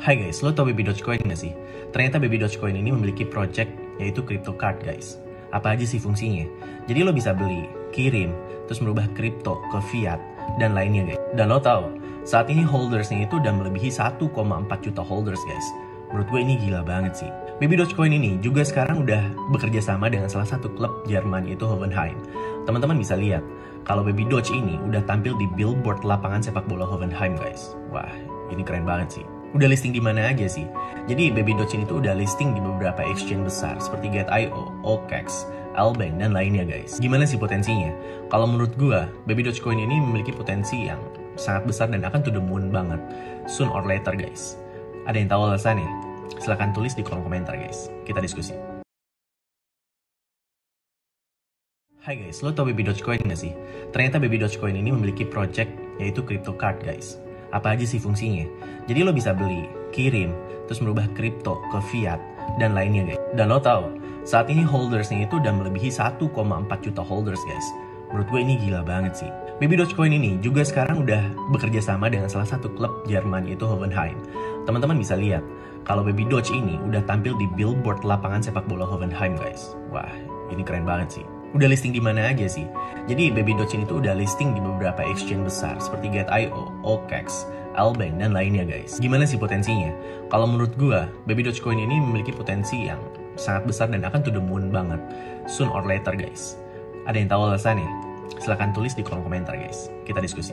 Hai guys, lo tau Baby Dogecoin nggak sih? Ternyata Baby Dogecoin ini memiliki project yaitu crypto card guys. Apa aja sih fungsinya? Jadi lo bisa beli, kirim, terus merubah kripto ke fiat, dan lainnya guys. Dan lo tau, saat ini holdersnya itu udah melebihi 1,4 juta holders guys. Menurut gue ini gila banget sih. Baby Dogecoin ini juga sekarang udah bekerja sama dengan salah satu klub Jerman yaitu Hoffenheim. Teman-teman bisa lihat, kalau Baby Doge ini udah tampil di billboard lapangan sepak bola Hoffenheim guys. Wah, ini keren banget sih. Udah listing di mana aja sih? Jadi Baby Doge ini tuh udah listing di beberapa exchange besar seperti Get.io, OKEX, Albank, dan lainnya guys. Gimana sih potensinya? Kalau menurut gua, Baby Dogecoin ini memiliki potensi yang sangat besar dan akan to the moon banget. Soon or later guys. Ada yang tahu alasannya? Silahkan tulis di kolom komentar guys. Kita diskusi. Hai guys, lo tau Baby Dogecoin nggak sih? Ternyata Baby Dogecoin ini memiliki project yaitu crypto card guys. Apa aja sih fungsinya? Jadi lo bisa beli, kirim, terus merubah kripto ke fiat, dan lainnya guys. Dan lo tahu, saat ini holdersnya itu udah melebihi 1,4 juta holders guys. Menurut gue ini gila banget sih. Baby Dogecoin ini juga sekarang udah bekerja sama dengan salah satu klub Jerman yaitu Hoffenheim. Teman-teman bisa lihat, kalau Baby Doge ini udah tampil di billboard lapangan sepak bola Hoffenheim guys. Wah, ini keren banget sih. Udah listing di mana aja sih? Jadi Baby Doge ini tuh udah listing di beberapa exchange besar seperti Get.io, OKEX, Albank, dan lainnya guys. Gimana sih potensinya? Kalau menurut gua, Baby Dogecoin ini memiliki potensi yang sangat besar dan akan to the moon banget. Soon or later guys. Ada yang tahu alasannya? Silahkan tulis di kolom komentar guys. Kita diskusi.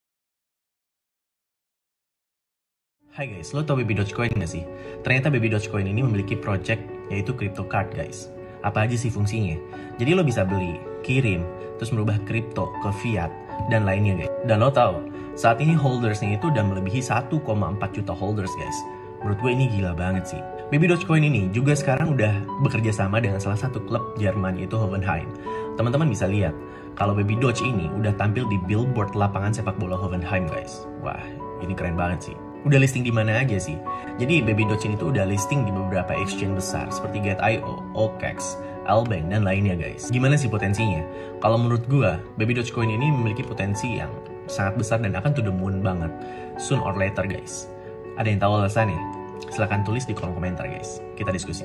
Hai guys, lo tau Baby Dogecoin nggak sih? Ternyata Baby Dogecoin ini memiliki project yaitu crypto card guys. Apa aja sih fungsinya? Jadi lo bisa beli, kirim, terus merubah kripto ke fiat, dan lainnya guys. Dan lo tahu, saat ini holdersnya itu udah melebihi 1,4 juta holders guys. Menurut gue ini gila banget sih. Baby Dogecoin ini juga sekarang udah bekerja sama dengan salah satu klub Jerman yaitu Hoffenheim. Teman-teman bisa lihat, kalau Baby Doge ini udah tampil di billboard lapangan sepak bola Hoffenheim guys. Wah, ini keren banget sih. Udah listing di mana aja sih? Jadi Baby Doge ini tuh udah listing di beberapa exchange besar seperti Get.io, OKEX, Albank, dan lainnya guys. Gimana sih potensinya? Kalau menurut gua, Baby Dogecoin ini memiliki potensi yang sangat besar dan akan to the moon banget. Soon or later guys. Ada yang tahu alasannya? Silahkan tulis di kolom komentar guys. Kita diskusi.